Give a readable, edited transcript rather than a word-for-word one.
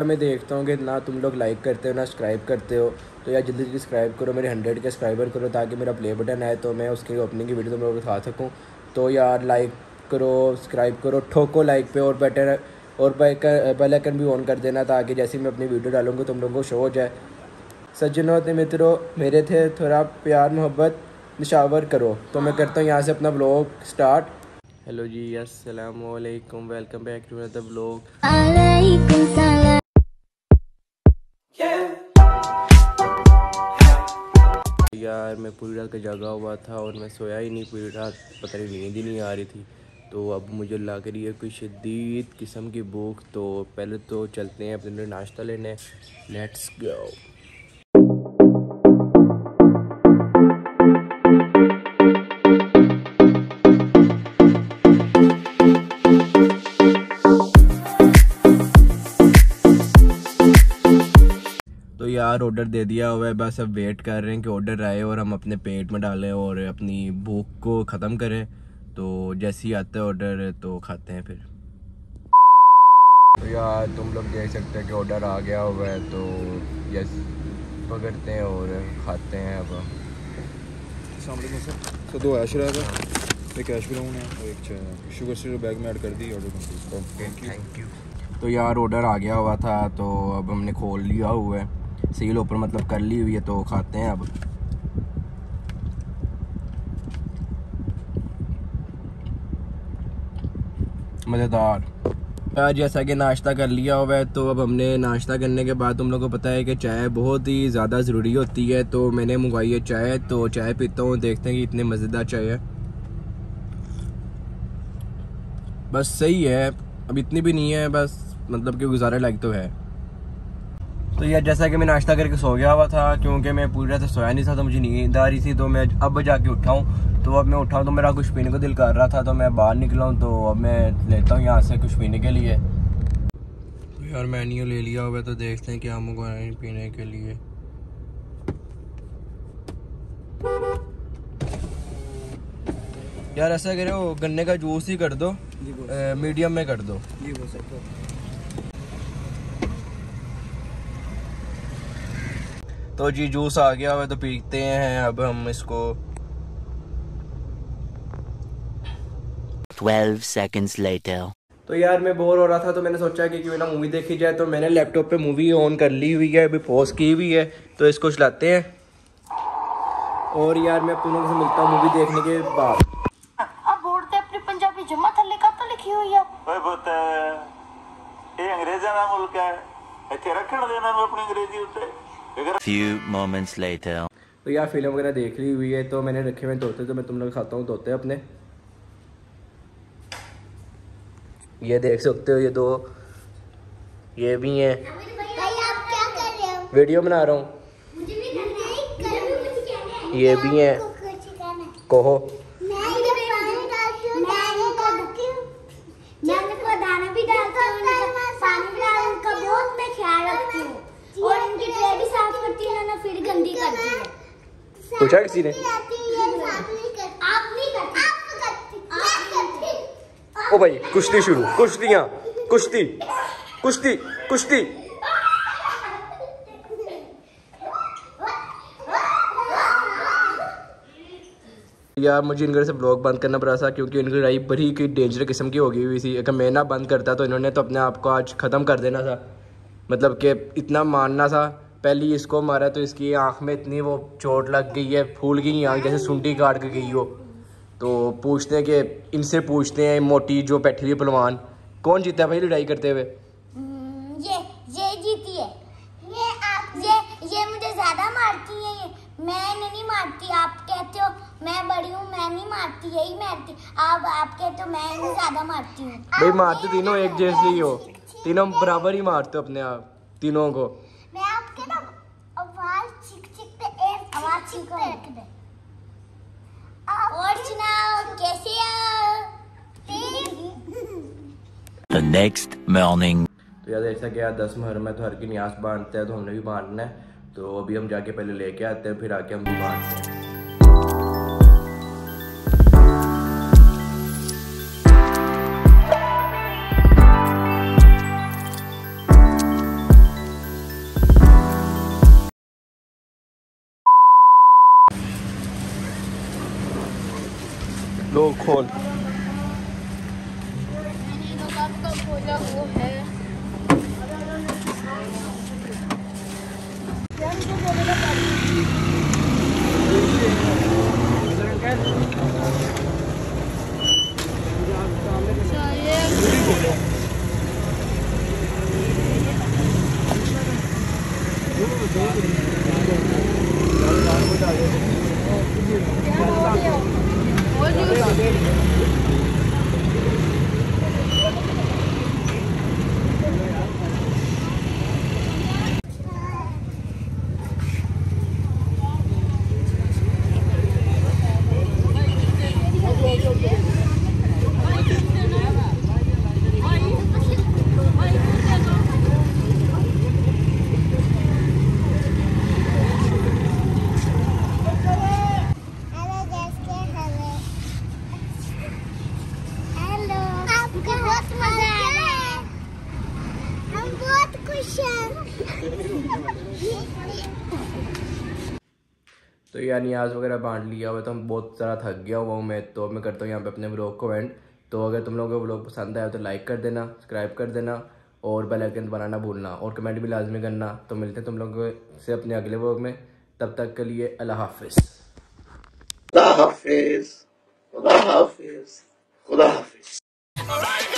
मैं देखता हूँ कि ना तुम लोग लाइक करते हो ना सब्सक्राइब करते हो, तो यार जल्दी जल्दी सब्सक्राइब करो, मेरे 100 के सब्सक्राइबर करो ताकि मेरा प्ले बटन आए तो मैं उसकी ओपनिंग की वीडियो तुम लोगों को दिखा सकूँ। तो यार लाइक करो, सब्सक्राइब करो, ठोको लाइक पे और बेटर और बेल आइकन भी ऑन कर देना ताकि जैसे मैं अपनी वीडियो डालूँगा तुम लोगों को शो हो जाए। सज्जनों थे मित्रों मेरे थे, थोड़ा प्यार मोहब्बत निशावर करो। तो मैं करता हूँ यहाँ से अपना ब्लॉग स्टार्ट। हेलो जी, अस्सलाम वालेकुम, welcome back to another blog. यार मैं पूरी रात का जगा हुआ था और मैं सोया ही नहीं पूरी रात, पता नहीं नींद ही नहीं आ रही थी। तो अब मुझे लग रही है कोई शदीद किस्म की भूख। तो पहले तो चलते हैं अपने नाश्ता लेने, लेट्स गो। तो यार ऑर्डर दे दिया हुआ है, बस अब वेट कर रहे हैं कि ऑर्डर आए और हम अपने पेट में डालें और अपनी भूख को ख़त्म करें। तो जैसे ही आता है ऑर्डर तो खाते हैं फिर। तो यार तुम लोग देख सकते हैं कि ऑर्डर आ गया हुआ है, तो यस पकड़ते हैं और खाते हैं। अब तो 2 ऐश रहेगा, एक ऐश ब्राउन है और एक चाय, शुगर सिरप बैग में ऐड कर दी। Order complete. Okay, thank you. तो यार ऑर्डर आ गया हुआ था, तो अब हमने खोल लिया हुआ है, सील ऊपर मतलब कर ली हुई है, तो खाते हैं अब। मज़ेदार। यार जैसा कि नाश्ता कर लिया हुआ है, तो अब हमने नाश्ता करने के बाद तुम लोगों को पता है कि चाय बहुत ही ज़्यादा ज़रूरी होती है, तो मैंने मंगवाई है चाय। तो चाय पीता हूँ, देखते हैं कि इतनी मज़ेदार चाय है। बस सही है, अब इतनी भी नहीं है, बस मतलब कि गुजारे लायक तो है। तो यार जैसा कि मैं नाश्ता करके सो गया हुआ था, क्योंकि मैं पूरी रात सोया नहीं था तो मुझे नींद आ रही थी। तो मैं अब जाके उठा हूँ, तो अब मैं उठा हूँ तो मेरा कुछ पीने को दिल कर रहा था, तो मैं बाहर निकला हूँ। तो अब मैं लेता हूँ यहाँ से कुछ पीने के लिए। तो यार मेन्यू ले लिया हुआ है, तो देखते हैं क्या मंगवाएं पीने के लिए। यार ऐसा करो, गन्ने का जूस ही कर दो, मीडियम में कर दो। जी हो सकता है। तो जी जूस आ गया हुआ है, तो पीते हैं अब हम इसको। 12 seconds later. तो यार मैं बोर हो रहा था, तो मैंने सोचा कि क्यों ना मूवी देखी जाए। तो मैंने लैपटॉप पे मूवी ऑन कर ली हुई है, अभी पॉज की हुई है, तो इसको चलाते हैं। और यार मैं तुम लोगों से मिलता हूँ मूवी देखने के बाद। अब बोर्ड ते अपनी पंजाबी जम्मा थल्ले का तो लिखी हुई है। ओए पुੱਤ ਇਹ ਅੰਗਰੇਜ਼ਾਂ ਦਾ ਮੁਲਕ ਹੈ, ਇੱਥੇ ਰੱਖਣ ਦੇ ਇਹਨਾਂ ਨੂੰ ਆਪਣੀ ਅੰਗਰੇਜ਼ੀ ਉੱਤੇ। Few moments later. तो यार फिल्म वगैरह देख ली हुई है, तो मैंने रखे हुए तोते, तो मैं तुम लोग खाता हूँ तोते अपने। ये देख सकते हो, ये 2 ये भी हैं। आप क्या कर रहे हो? वीडियो बना रहा हूँ। मुझे भी करना है। ये भी हैं। कहो दाना भी डालती हूँ, पानी भी डालती हूँ, उनका बहुत मैं ख्याल रखती हूँ और उनकी ट्रे भी साफ करती हूँ ना, फिर गंदी करती है। पूछा किसी ने? आप नहीं करती। ओ भाई कुश्ती शुरू, कुश्तियाँ, कुश्ती कुश्ती कुश्ती। यार मुझे इनके से ब्लॉग बंद करना पड़ा था, क्योंकि इनकी लड़ाई बड़ी की डेंजर किस्म की हो गई हुई थी। अगर मैं ना बंद करता तो इन्होंने तो अपने आप को आज ख़त्म कर देना था, मतलब कि इतना मारना था। पहले ही इसको मारा तो इसकी आँख में इतनी वो चोट लग गई है, फूल गई आँख जैसे सुंडी काट के गई हो। तो पूछते हैं कि इनसे पूछते हैं, मोटी जो बैठी हुई पहलवान, कौन जीता है भाई लड़ाई करते हुए? ये जीती है। ये मुझे ज्यादा मारती है, मैं नहीं मारती। आप कहते हो मैं बड़ी हूँ, मैं नहीं मारती, यही मारती। आप कहते हो मैं ज्यादा मारती हूँ। भाई मारते तीनों एक जैसे ही हो, तीनों बराबर ही मारते हो अपने आप तीनों को। मैं आपके ना आवाज रख दे। और सुनाओ कैसे हो? The next morning. तो यार ऐसा क्या 10 मुहर्रम है तो हर की न्यास बांधते हैं, तो हमने भी बांधना है। तो अभी हम जाके पहले लेके आते हैं, फिर आके हम भी बांधते हैं। लो खोल। खोला वो है तो यार नियाज़ वगैरह बांट लिया हुआ, तो हम बहुत ज़्यादा थक गया हुआ हूँ मैं, तो मैं करता हूँ यहाँ पे अपने व्लॉग को एंड। तो अगर तुम लोगों को व्लॉग पसंद आया तो लाइक कर देना, सब्सक्राइब कर देना और बेल आइकन दबाना भूलना और कमेंट भी लाजमी करना। तो मिलते हैं तुम लोगों से अपने अगले व्लॉग में, तब तक के लिए अल्लाह हाफिज़। खुदा हाफिज़, खुदा हाफिज़, खुदा हाफिज़।